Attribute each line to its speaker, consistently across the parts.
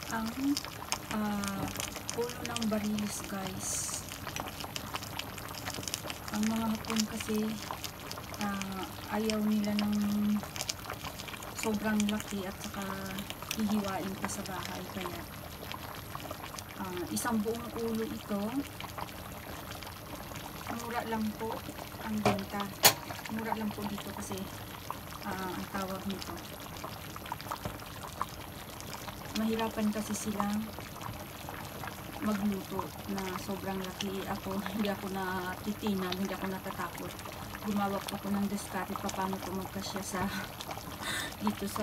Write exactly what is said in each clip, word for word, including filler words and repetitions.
Speaker 1: ang uh, ulo ng barilis, guys. Ang mga Hapon kasi uh, ayaw nila ng sobrang laki at saka hihiwain pa sa bahay, kaya uh, isang buong ulo ito. Mura lang po ang benta. Mura lang po dito kasi uh, ang tawag nito, mahirapan kasi sila magluto na sobrang laki. Ako, hindi ako natitinag, hindi ako natatakot. Gumawa po ako ng diskarte pa paano ito magkasya sa dito sa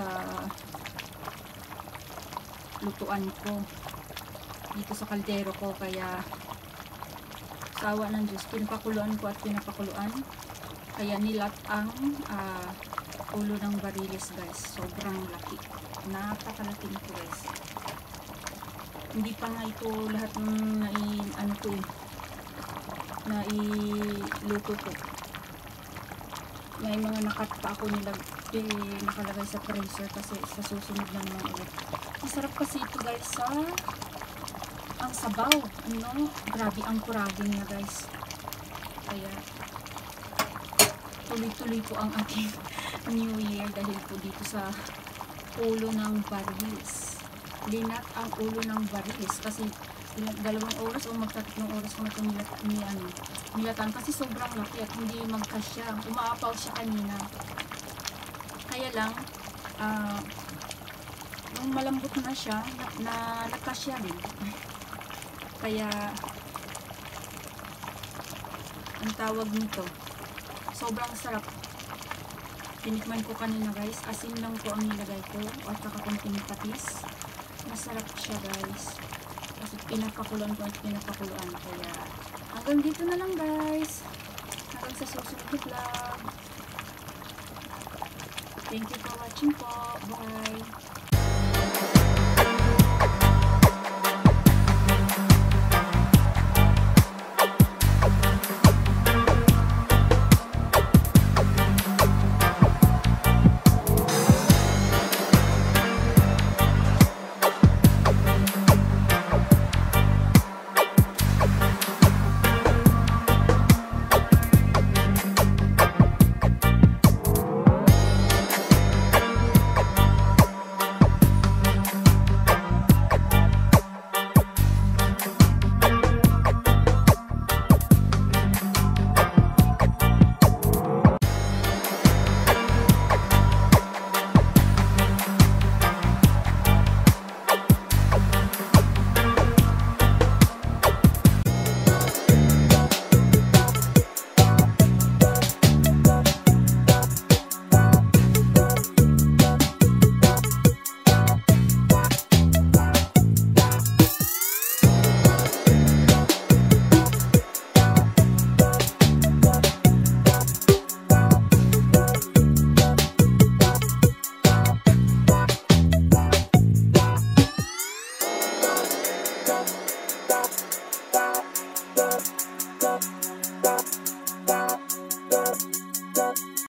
Speaker 1: lutuan ko, dito sa kaldero ko. Kaya sawa ng Diyos, pinapakuluan ko at pinapakuluan. Kaya nilat ang uh, ulo ng barilis, guys. Sobrang laki, napakalaki nito, guys. Hindi pa nga ito lahat ng nai, ano to eh, nailuto ko. May mga nakat pa ako nilag, eh, nakalagay sa freezer kasi sa susunod na naman ulit. Masarap kasi ito, guys, sa ang sabaw. Ano, grabe ang kurage niya, guys. Kaya tuloy-tuloy po ang ating New Year dahil po dito sa ulo ng barilis. Linat ang ulo ng barilis kasi dalawang oras o magtatlong oras ko na ito nilat, ni, ano, nilatan kasi sobrang laki at hindi magkasya. Umaapaw siya kanina. Kaya lang uh, nung malambot na siya na, na nagkasya rin. Kaya ang tawag nito, sobrang sarap. Tinikman ko kanina, guys. Asin lang po ang nilagay ko at saka konting patis. Masarap siya, guys. Kasi pinapakuluan ko at pinapakuluan. Kaya hanggang dito na lang, guys. Hanggang sa susunod na vlog. Thank you for watching po. Bye!